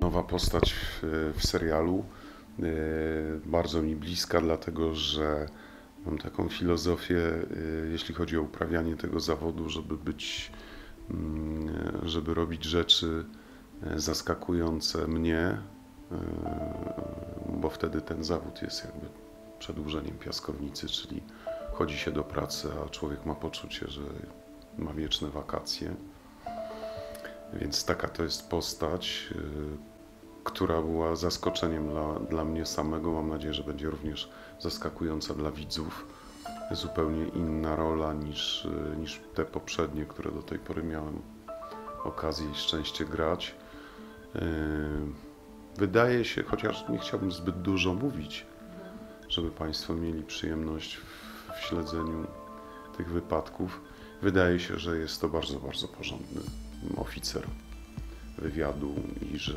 Nowa postać w serialu, bardzo mi bliska, dlatego że mam taką filozofię, jeśli chodzi o uprawianie tego zawodu, żeby robić rzeczy zaskakujące mnie, bo wtedy ten zawód jest jakby przedłużeniem piaskownicy, czyli chodzi się do pracy, a człowiek ma poczucie, że ma wieczne wakacje. Więc taka to jest postać, która była zaskoczeniem dla mnie samego. Mam nadzieję, że będzie również zaskakująca dla widzów. Zupełnie inna rola niż te poprzednie, które do tej pory miałem okazję i szczęście grać. Wydaje się, chociaż nie chciałbym zbyt dużo mówić, żeby Państwo mieli przyjemność w śledzeniu tych wypadków. Wydaje się, że jest to bardzo, bardzo porządny oficer wywiadu i że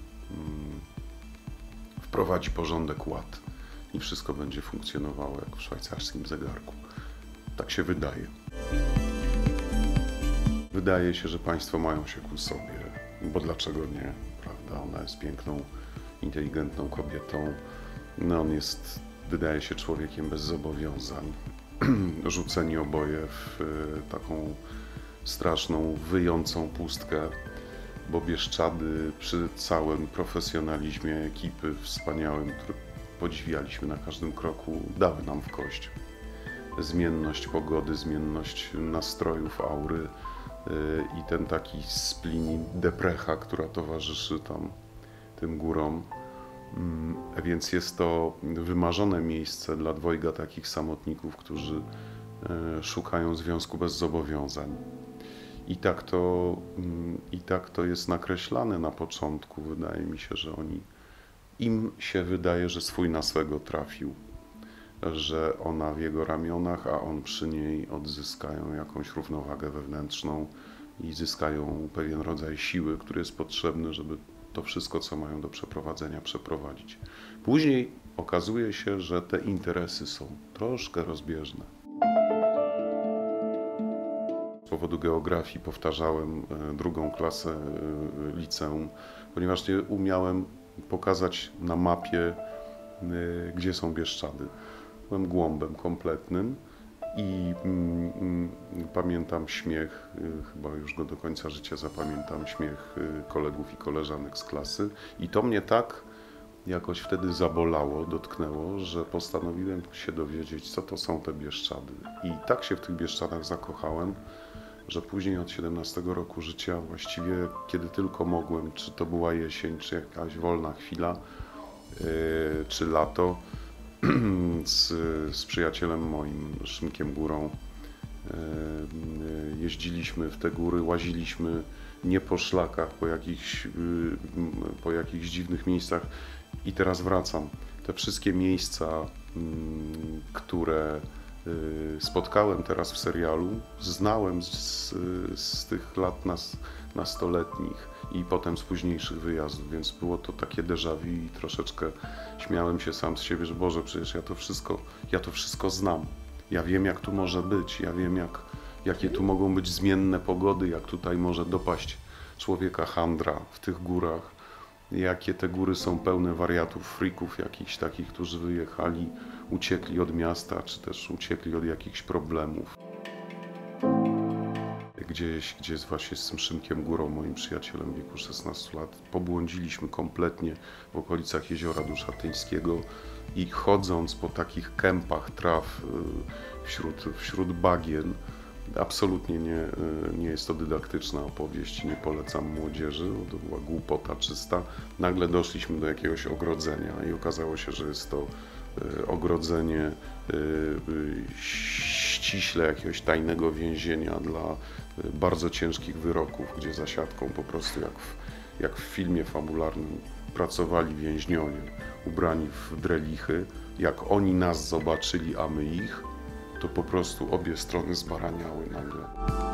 wprowadzi porządek, ład i wszystko będzie funkcjonowało jak w szwajcarskim zegarku. Tak się wydaje. Wydaje się, że Państwo mają się ku sobie, bo dlaczego nie, prawda? Ona jest piękną, inteligentną kobietą. No, on jest, wydaje się, człowiekiem bez zobowiązań. Rzuceni oboje w taką straszną, wyjącą pustkę, bo Bieszczady przy całym profesjonalizmie ekipy wspaniałym, który podziwialiśmy na każdym kroku, dały nam w kość. Zmienność pogody, zmienność nastrojów, aury i ten taki splin deprecha, która towarzyszy tam tym górom. Więc jest to wymarzone miejsce dla dwojga takich samotników, którzy szukają związku bez zobowiązań. I tak to jest nakreślane na początku. Wydaje mi się, że im się wydaje, że swój na swego trafił, że ona w jego ramionach, a on przy niej odzyskają jakąś równowagę wewnętrzną i zyskają pewien rodzaj siły, który jest potrzebny, żeby to wszystko, co mają do przeprowadzenia, przeprowadzić. Później okazuje się, że te interesy są troszkę rozbieżne. Z powodu geografii powtarzałem drugą klasę liceum, ponieważ nie umiałem pokazać na mapie, gdzie są Bieszczady. Byłem głąbem kompletnym i pamiętam śmiech, chyba już go do końca życia zapamiętam, śmiech kolegów i koleżanek z klasy. I to mnie tak jakoś wtedy zabolało, dotknęło, że postanowiłem się dowiedzieć, co to są te Bieszczady. I tak się w tych Bieszczadach zakochałem, że później od 17 roku życia, właściwie kiedy tylko mogłem, czy to była jesień, czy jakaś wolna chwila, czy lato, z przyjacielem moim, Szymkiem Górą, jeździliśmy w te góry, łaziliśmy nie po szlakach, po jakichś dziwnych miejscach. I teraz wracam. Te wszystkie miejsca, które spotkałem teraz w serialu, znałem z tych lat nastoletnich i potem z późniejszych wyjazdów, więc było to takie déjà vu i troszeczkę śmiałem się sam z siebie, że Boże, przecież ja to wszystko znam. Ja wiem, jak tu może być, ja wiem, jakie tu mogą być zmienne pogody, jak tutaj może dopaść człowieka handra w tych górach, jakie te góry są pełne wariatów, frików jakichś takich, którzy wyjechali, uciekli od miasta, czy też uciekli od jakichś problemów. Gdzieś właśnie z tym Szymkiem Górą, moim przyjacielem w wieku 16 lat, pobłądziliśmy kompletnie w okolicach Jeziora Duszatyńskiego i chodząc po takich kępach traw wśród bagien, absolutnie nie jest to dydaktyczna opowieść, nie polecam młodzieży, bo to była głupota czysta. Nagle doszliśmy do jakiegoś ogrodzenia i okazało się, że jest to ogrodzenie ściśle jakiegoś tajnego więzienia dla bardzo ciężkich wyroków, gdzie za siatką po prostu jak w filmie fabularnym pracowali więźniowie ubrani w drelichy. Jak oni nas zobaczyli, a my ich, to po prostu obie strony zbaraniały nagle.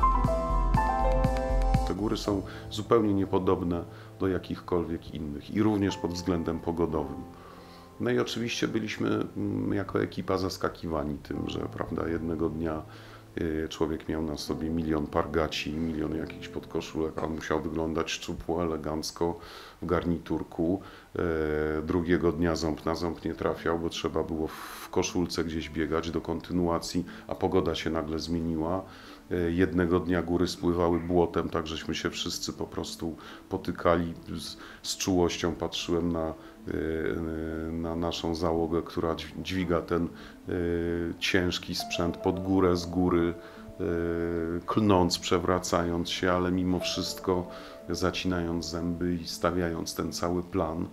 Te góry są zupełnie niepodobne do jakichkolwiek innych i również pod względem pogodowym. No i oczywiście byliśmy jako ekipa zaskakiwani tym, że prawda, jednego dnia Człowiek miał na sobie milion par gaci, milion jakichś podkoszulek, a musiał wyglądać szczupło, elegancko, w garniturku. Drugiego dnia ząb na ząb nie trafiał, bo trzeba było w koszulce gdzieś biegać do kontynuacji, a pogoda się nagle zmieniła. Jednego dnia góry spływały błotem, tak żeśmy się wszyscy po prostu potykali. Z czułością patrzyłem na naszą załogę, która dźwiga ten ciężki sprzęt pod górę, z góry, klnąc, przewracając się, ale mimo wszystko zacinając zęby i stawiając ten cały plan.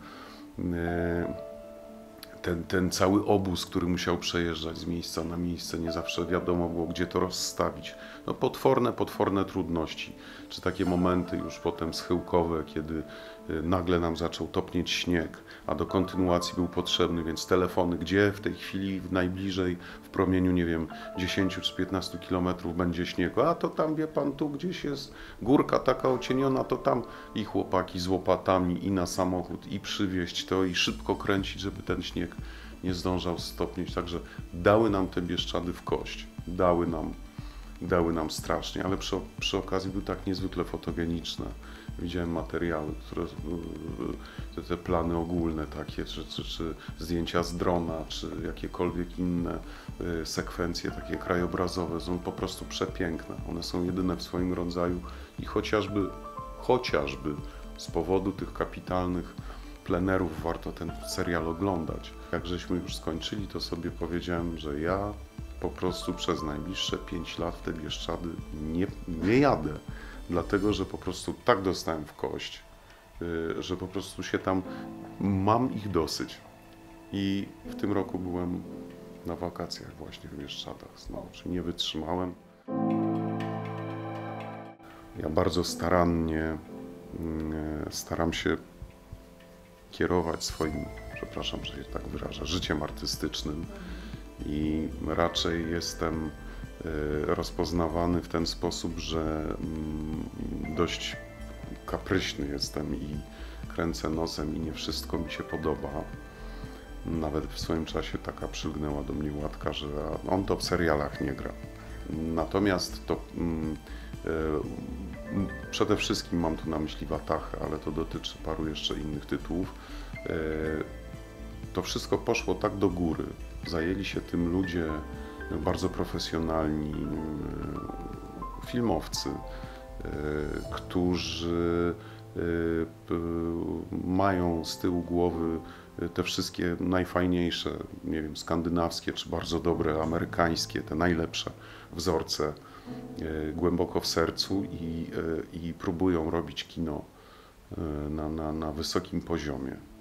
Ten cały obóz, który musiał przejeżdżać z miejsca na miejsce, nie zawsze wiadomo było, gdzie to rozstawić. No potworne trudności. Czy takie momenty już potem schyłkowe, kiedy nagle nam zaczął topnieć śnieg, a do kontynuacji był potrzebny, więc telefony, gdzie w tej chwili najbliżej w promieniu, nie wiem, 10 czy 15 kilometrów będzie śnieg, a to tam, wie pan, tu gdzieś jest górka taka ocieniona, to tam i chłopaki z łopatami i na samochód i przywieźć to i szybko kręcić, żeby ten śnieg nie zdążał stopnieć. Także dały nam te Bieszczady w kość, dały nam strasznie, ale przy okazji były tak niezwykle fotogeniczne. Widziałem materiały, które te plany ogólne takie, czy zdjęcia z drona, czy jakiekolwiek inne sekwencje takie krajobrazowe są po prostu przepiękne. One są jedyne w swoim rodzaju i chociażby z powodu tych kapitalnych plenerów warto ten serial oglądać. Jak żeśmy już skończyli, to sobie powiedziałem, że ja po prostu przez najbliższe 5 lat w te Bieszczady nie jadę. Dlatego, że po prostu tak dostałem w kość, że po prostu się tam mam ich dosyć. I w tym roku byłem na wakacjach właśnie w Bieszczadach znowu, czy nie wytrzymałem. Ja bardzo starannie staram się kierować swoim, przepraszam, że się tak wyrażę, życiem artystycznym i raczej jestem rozpoznawany w ten sposób, że dość kapryśny jestem i kręcę nosem i nie wszystko mi się podoba. Nawet w swoim czasie taka przylgnęła do mnie łatka, że on to w serialach nie gra. Natomiast to przede wszystkim mam tu na myśli Watachę, ale to dotyczy paru jeszcze innych tytułów. To wszystko poszło tak do góry. Zajęli się tym ludzie bardzo profesjonalni filmowcy, którzy mają z tyłu głowy te wszystkie najfajniejsze, nie wiem, skandynawskie czy bardzo dobre amerykańskie, te najlepsze wzorce głęboko w sercu i próbują robić kino na wysokim poziomie.